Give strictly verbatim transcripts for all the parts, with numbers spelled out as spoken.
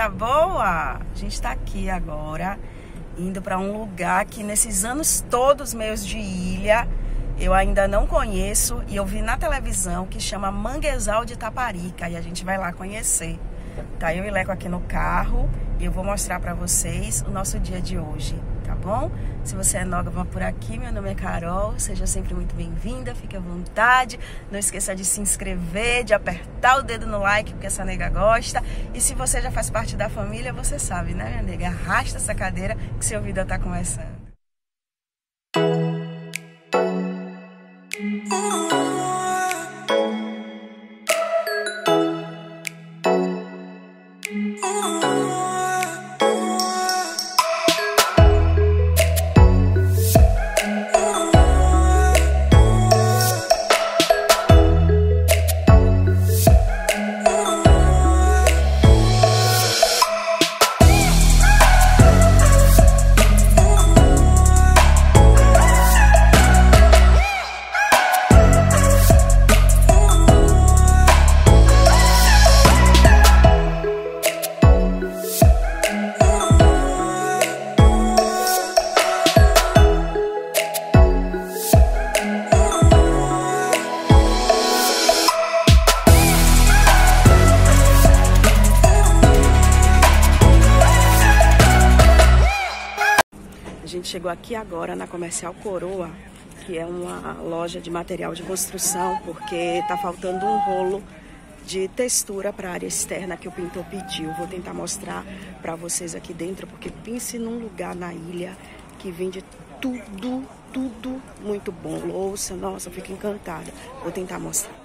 tá boa? A gente tá aqui agora, indo para um lugar que nesses anos todos meus de ilha, eu ainda não conheço e eu vi na televisão, que chama Manguezal de Taparica, e a gente vai lá conhecer. Tá eu e Leco aqui no carro e eu vou mostrar para vocês o nosso dia de hoje, tá bom? Se você é nova por aqui, meu nome é Carol, seja sempre muito bem-vinda, fique à vontade. Não esqueça de se inscrever, de apertar o dedo no like, porque essa nega gosta. E se você já faz parte da família, você sabe, né, minha nega? Arrasta essa cadeira que seu vídeo tá começando. A gente chegou aqui agora na Comercial Coroa, que é uma loja de material de construção, porque tá faltando um rolo de textura para a área externa que o pintor pediu. Vou tentar mostrar para vocês aqui dentro, porque pense num lugar na ilha que vende tudo, tudo muito bom. Louça, nossa, eu fico encantada. Vou tentar mostrar.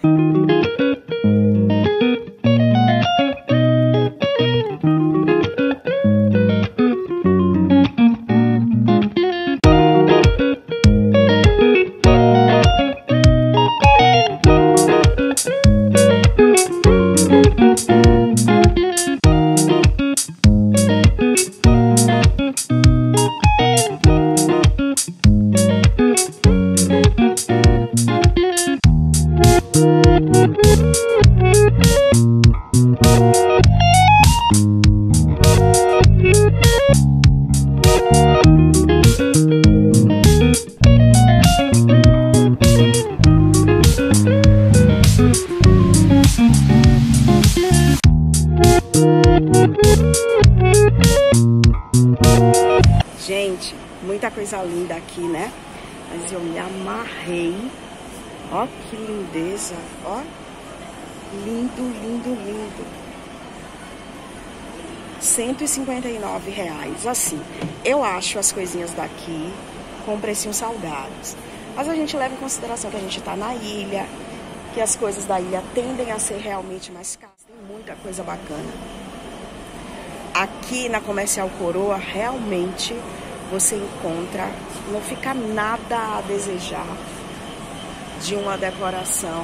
Gente, muita coisa linda aqui, né? Mas eu me amarrei. Ó que lindeza, ó. Lindo, lindo, lindo. cento e cinquenta e nove reais. Assim, eu acho as coisinhas daqui com precinhos salgados. Mas a gente leva em consideração que a gente tá na ilha, que as coisas da ilha tendem a ser realmente mais caras. Tem muita coisa bacana. Aqui na Comercial Coroa, realmente você encontra, não fica nada a desejar de uma decoração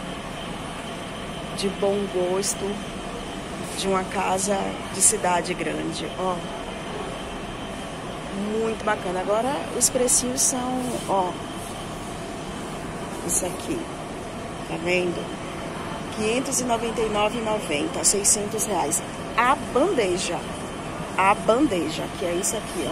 de bom gosto, de uma casa de cidade grande. Ó, muito bacana. Agora os precinhos são, ó, isso aqui, tá vendo? quinhentos e noventa e nove reais e noventa centavos, seiscentos reais. A bandeja, a bandeja, que é isso aqui, ó.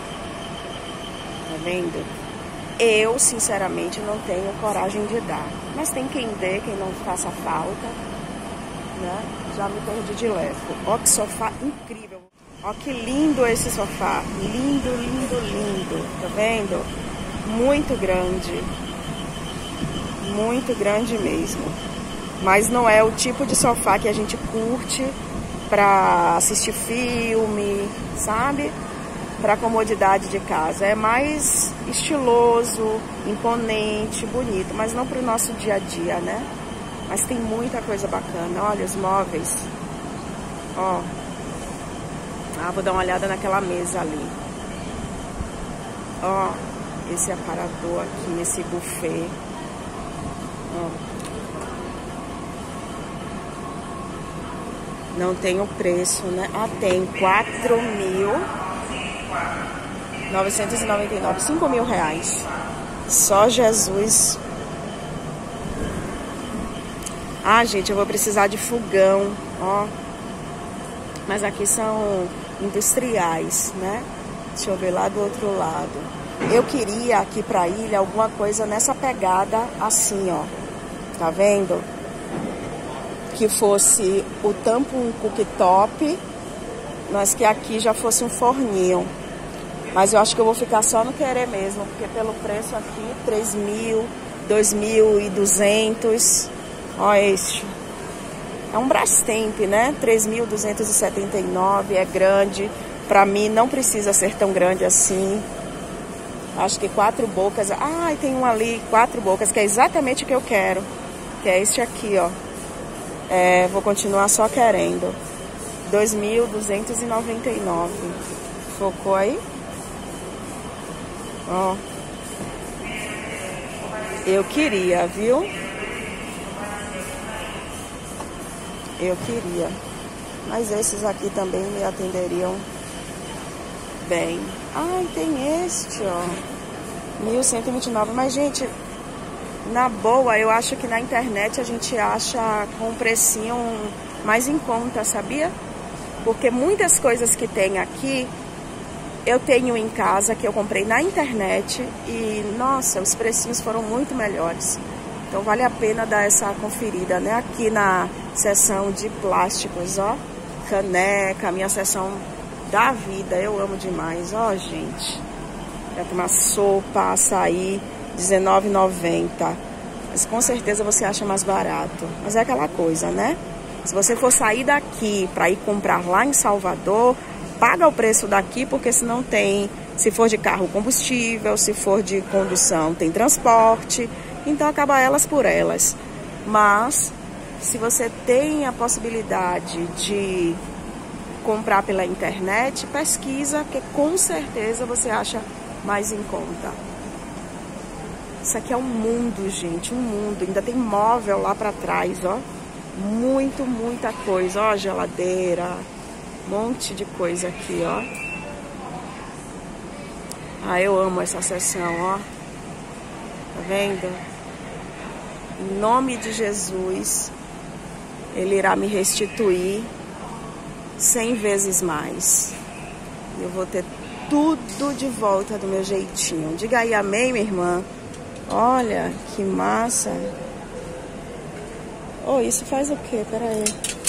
Tá vendo? Eu, sinceramente, não tenho coragem de dar. Mas tem quem dê, quem não faça falta, né? Já me perdi de levo. Ó que sofá incrível. Ó que lindo esse sofá. Lindo, lindo, lindo. Tá vendo? Muito grande. Muito grande mesmo. Mas não é o tipo de sofá que a gente curte para assistir filme, sabe? Para comodidade de casa. É mais estiloso, imponente, bonito, mas não para o nosso dia a dia, né? Mas tem muita coisa bacana. Olha os móveis. Ó. Ah, vou dar uma olhada naquela mesa ali. Ó, esse aparador aqui, esse buffet. Ó. Não tem o preço, né? Ah, tem quatro mil novecentos e noventa e nove, cinco mil reais. Só Jesus. Ah, gente, eu vou precisar de fogão, ó. Mas aqui são industriais, né? Deixa eu ver lá do outro lado. Eu queria aqui pra ilha alguma coisa nessa pegada assim, ó. Tá vendo? Que fosse o tampo um cooktop, mas que aqui já fosse um forninho. Mas eu acho que eu vou ficar só no querer mesmo, porque pelo preço aqui, três mil, dois mil e duzentos. Ó este. É um Brastemp, né? três mil duzentos e setenta e nove, é grande. Pra mim não precisa ser tão grande assim. Acho que quatro bocas. Ah, tem um ali, quatro bocas, que é exatamente o que eu quero. Que é este aqui, ó. É, vou continuar só querendo. dois mil duzentos e noventa e nove. Focou aí? Ó. Eu queria, viu? Eu queria. Mas esses aqui também me atenderiam bem. Ai, tem este, ó. mil cento e vinte e nove. Mas, gente, na boa, eu acho que na internet a gente acha com um precinho mais em conta, sabia? Porque muitas coisas que tem aqui, eu tenho em casa, que eu comprei na internet. E, nossa, os precinhos foram muito melhores. Então, vale a pena dar essa conferida, né? Aqui na seção de plásticos, ó. Caneca, minha seção da vida, eu amo demais, ó, gente. Vai tomar sopa, açaí, dezenove reais e noventa centavos. Mas com certeza você acha mais barato. Mas é aquela coisa, né? Se você for sair daqui para ir comprar lá em Salvador, paga o preço daqui, porque se não tem, se for de carro, combustível, se for de condução, tem transporte. Então acaba elas por elas. Mas se você tem a possibilidade de comprar pela internet, pesquisa, que com certeza você acha mais em conta. Isso aqui é um mundo, gente, um mundo. Ainda tem móvel lá pra trás, ó. Muito, muita coisa, ó, geladeira, um monte de coisa aqui, ó. Ah, eu amo essa seção, ó. Tá vendo? Em nome de Jesus, Ele irá me restituir cem vezes mais. Eu vou ter tudo de volta do meu jeitinho. Diga aí amém, minha irmã. Olha, que massa. Oh, isso faz o quê? Pera aí.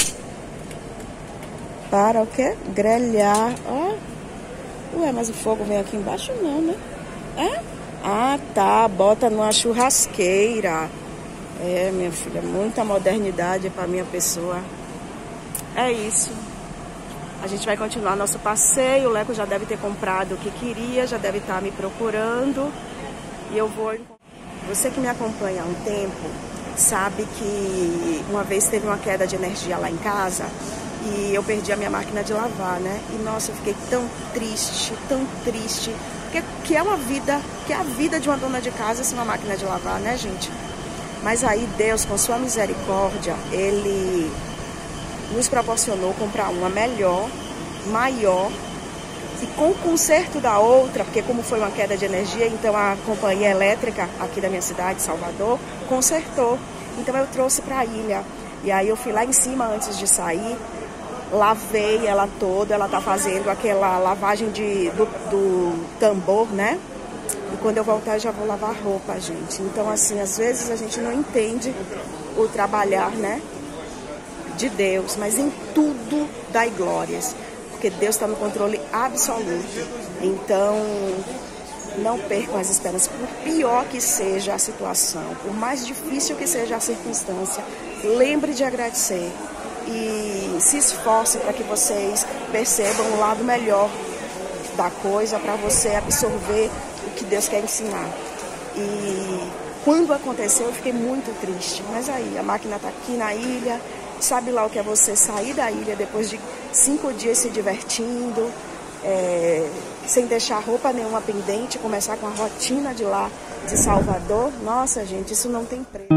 Para o quê? Grelhar. Ó. Oh. Ué, mas o fogo vem aqui embaixo não, né? É? Ah, tá. Bota numa churrasqueira. É, minha filha, muita modernidade para minha pessoa. É isso. A gente vai continuar nosso passeio. O Leco já deve ter comprado o que queria, já deve estar me procurando. E eu vou... Você que me acompanha há um tempo, sabe que uma vez teve uma queda de energia lá em casa e eu perdi a minha máquina de lavar, né? E nossa, eu fiquei tão triste, tão triste. Porque que é uma vida, que é a vida de uma dona de casa sem uma máquina de lavar, né, gente? Mas aí Deus, com sua misericórdia, Ele nos proporcionou comprar uma melhor, maior, e com o conserto da outra, porque como foi uma queda de energia, então a companhia elétrica aqui da minha cidade, Salvador, consertou. Então eu trouxe para a ilha. E aí eu fui lá em cima antes de sair, lavei ela toda, ela tá fazendo aquela lavagem de, do, do tambor, né? E quando eu voltar eu já vou lavar roupa, gente. Então assim, às vezes a gente não entende o trabalhar, né, de Deus, mas em tudo dai glórias, porque Deus está no controle absoluto. Então, não percam as esperanças, por pior que seja a situação, por mais difícil que seja a circunstância, lembre de agradecer e se esforce para que vocês percebam o lado melhor da coisa, para você absorver o que Deus quer ensinar. E quando aconteceu, eu fiquei muito triste, mas aí, a máquina está aqui na ilha. Sabe lá o que é você sair da ilha depois de cinco dias se divertindo, é, sem deixar roupa nenhuma pendente, começar com a rotina de lá, de Salvador? Nossa, gente, isso não tem preço.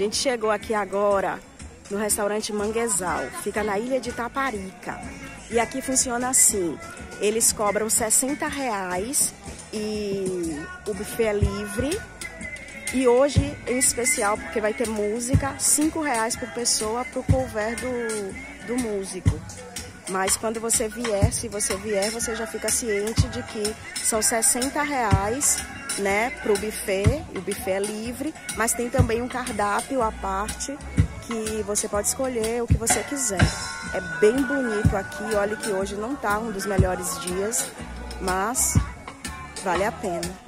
gente chegou aqui agora no restaurante Manguezal, fica na ilha de Taparica. E aqui funciona assim, eles cobram sessenta reais e o buffet é livre. E hoje, em especial, porque vai ter música, cinco reais por pessoa para o couvert do, do músico. Mas quando você vier, se você vier, você já fica ciente de que são sessenta reais, né, para o buffet. O buffet é livre, mas tem também um cardápio à parte que você pode escolher o que você quiser. É bem bonito aqui, olha que hoje não tá um dos melhores dias, mas vale a pena.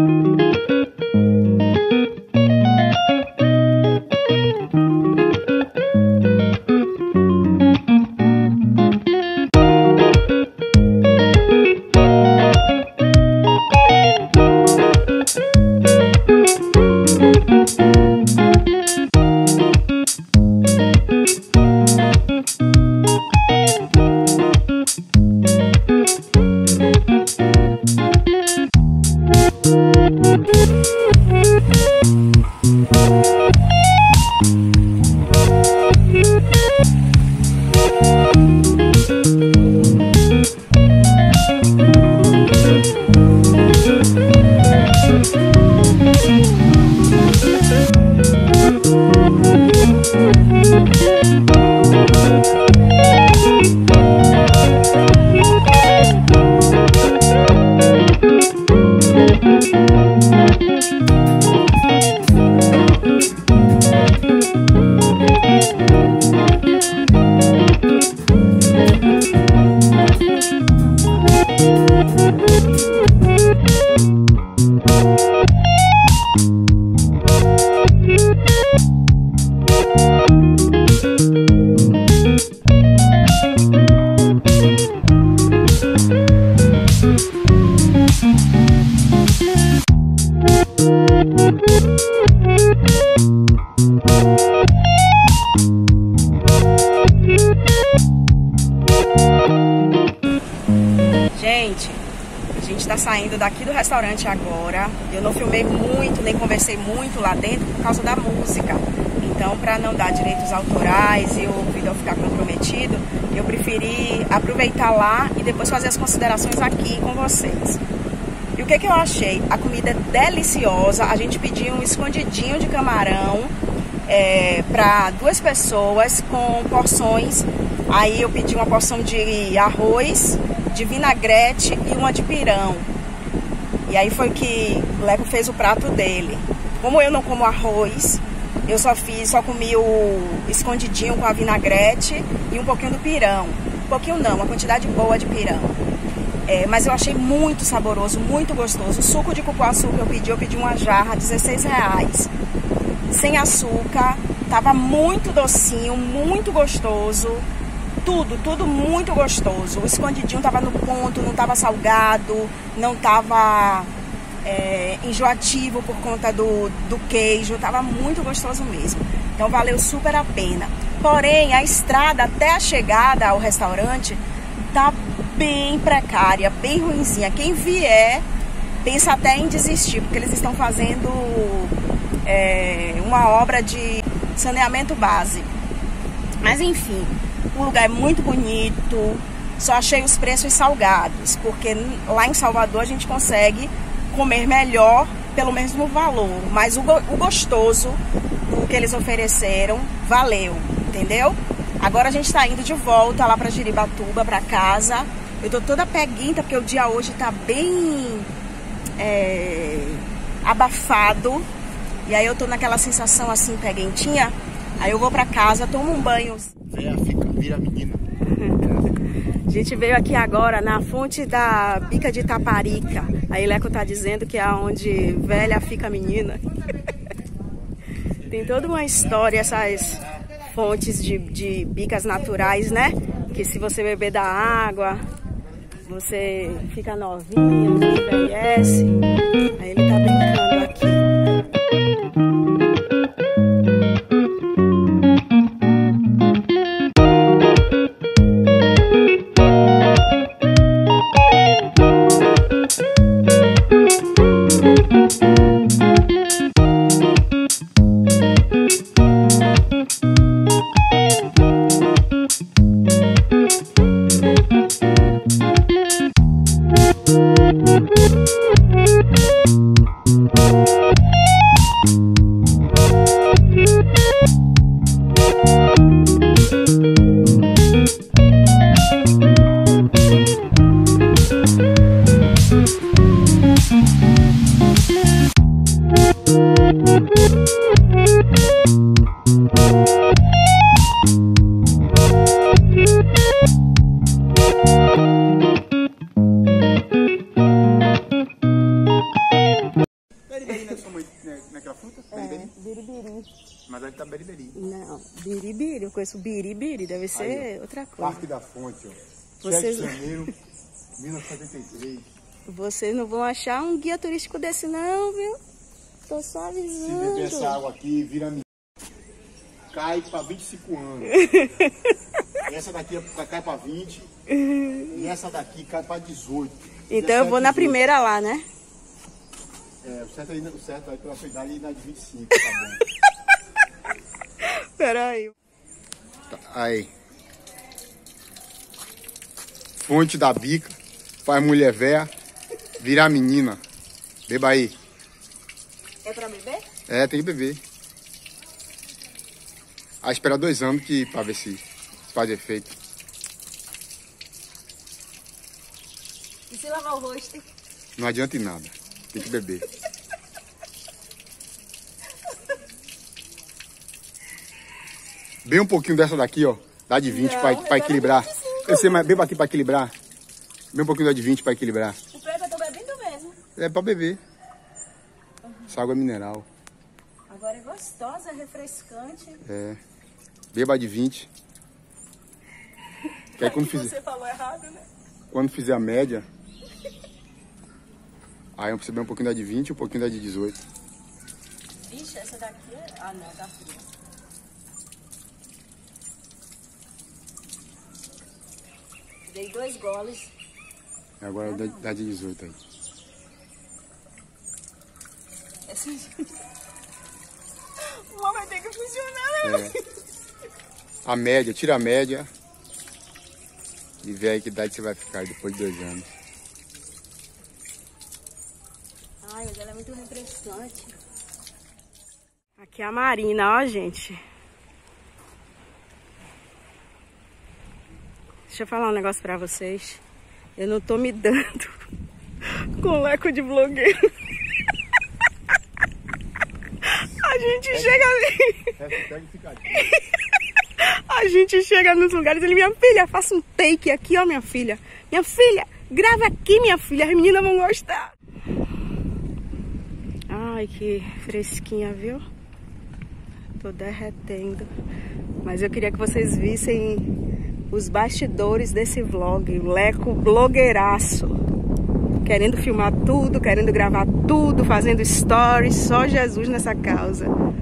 Gente, a gente está saindo daqui do restaurante agora. Eu não filmei muito, nem conversei muito lá dentro por causa da música. Então, para não dar direitos autorais e o vídeo ficar comprometido, eu preferi aproveitar lá e depois fazer as considerações aqui com vocês. E o que, que eu achei? A comida é deliciosa. A gente pediu um escondidinho de camarão é, para duas pessoas com porções. Aí eu pedi uma porção de arroz, de vinagrete e uma de pirão. E aí foi que o Leco fez o prato dele. Como eu não como arroz, eu só fiz, só comi o escondidinho com a vinagrete e um pouquinho do pirão. Um pouquinho não, uma quantidade boa de pirão. É, mas eu achei muito saboroso, muito gostoso. O suco de cupuaçu que eu pedi, eu pedi uma jarra, dezesseis reais. Sem açúcar, tava muito docinho, muito gostoso. Tudo, tudo muito gostoso. O escondidinho tava no ponto, não tava salgado, não tava é, enjoativo por conta do, do queijo. Tava muito gostoso mesmo. Então valeu super a pena. Porém, a estrada até a chegada ao restaurante tá bem precária, bem ruinzinha. Quem vier, pensa até em desistir, porque eles estão fazendo é, uma obra de saneamento básico. Mas enfim, o lugar é muito bonito, só achei os preços salgados, porque lá em Salvador a gente consegue comer melhor pelo mesmo valor, mas o, o gostoso do que eles ofereceram valeu, entendeu? Agora a gente tá indo de volta lá pra Jiribatuba, pra casa. Eu tô toda peguenta porque o dia hoje tá bem é, abafado. E aí eu tô naquela sensação assim, peguentinha. Aí eu vou pra casa, tomo um banho. Véia fica, vira menina. A gente veio aqui agora na fonte da Bica de Taparica. Aí Leco tá dizendo que é onde velha fica menina. Tem toda uma história essas fontes de, de bicas naturais, né? Que se você beber da água, você fica novinha, envelhece. Aí ele tá brincando aqui. Naquela fruta? É, biribiri. Mas aí tá beriberi. Não, biribiri, eu conheço biribiri, deve ser Aí, outra coisa. Parque da Fonte, ó. Vocês... sete de janeiro, mil novecentos e setenta e três. Vocês não vão achar um guia turístico desse não, viu? Tô só Se avisando. beber essa água aqui, vira menina. Cai pra vinte e cinco anos. Essa daqui cai pra vinte. E essa daqui cai pra dezoito. Então eu vou na primeira lá, né? É, o certo aí, o certo aí pela sua idade é na de vinte e cinco, tá bom. Peraí. Tá, aí. Fonte da Bica, faz mulher véia, virar menina. Beba aí. É pra beber? É, tem que beber. Ah, esperar dois anos que, pra ver se faz efeito. E se lavar o rosto? Não adianta em nada. Tem que beber. Bem um pouquinho dessa daqui, ó. Dá de vinte pra, pra equilibrar. Eu sei, mas beba aqui pra equilibrar. Bem um pouquinho dá de vinte pra equilibrar. O pé eu tô bebendo mesmo. É pra beber. Essa água é mineral. Agora é gostosa, é refrescante. É. Beba de vinte. Que aí quando que fizer, você falou errado, né? quando fizer a média, aí eu preciso beber um pouquinho da de vinte e um pouquinho da de dezoito. Ixi, essa daqui é... Ah, não, tá fria. Dei dois goles. Agora dá, dá de dezoito aí. Essa... O homem tem que funcionar, né? É. A média, tira a média. E vê aí que idade você vai ficar depois de dois anos. Ai, mas ela é muito refrescante. Aqui é a Marina, ó, gente. Deixa eu falar um negócio pra vocês. Eu não tô me dando com leco de blogueiro. A gente é, chega ali. A gente chega nos lugares e ele, minha filha, faça um take aqui, ó, minha filha. Minha filha, grava aqui, minha filha. As meninas vão gostar. Ai, que fresquinha, viu? Tô derretendo. Mas eu queria que vocês vissem os bastidores desse vlog. O Leco blogueiraço. Querendo filmar tudo, querendo gravar tudo, fazendo stories. Só Jesus nessa causa.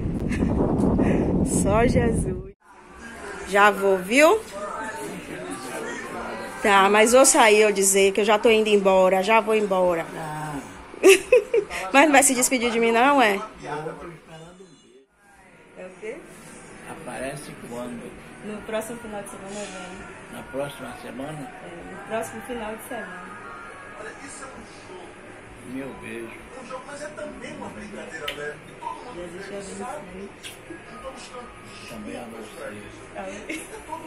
Só Jesus. Já vou, viu? Tá, mas vou sair eu dizer que eu já tô indo embora. Já vou embora. Não. Mas não vai se despedir de mim, não, é? É o quê? Aparece quando? No próximo final de semana eu venho. Na próxima semana? É, no próximo final de semana. Meu beijo. Mas é também uma brincadeira, né? Jesus te abençoe. Também a você.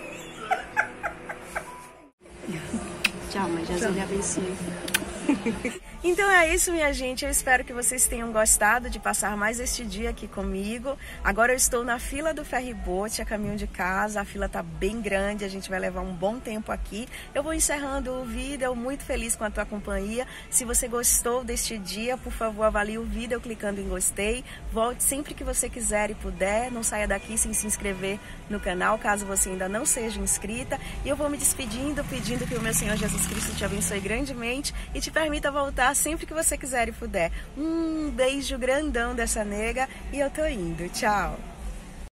Tchau, mas Jesus lhe abençoe. Então é isso, minha gente. Eu espero que vocês tenham gostado de passar mais este dia aqui comigo. Agora eu estou na fila do ferryboat, a caminho de casa. A fila tá bem grande, a gente vai levar um bom tempo aqui. Eu vou encerrando o vídeo, eu muito feliz com a tua companhia. Se você gostou deste dia, por favor, avalie o vídeo clicando em gostei. Volte sempre que você quiser e puder. Não saia daqui sem se inscrever no canal, caso você ainda não seja inscrita. E eu vou me despedindo, pedindo que o meu Senhor Jesus Cristo te abençoe grandemente e te permita voltar sempre que você quiser e puder. Um beijo grandão dessa nega e eu tô indo. Tchau!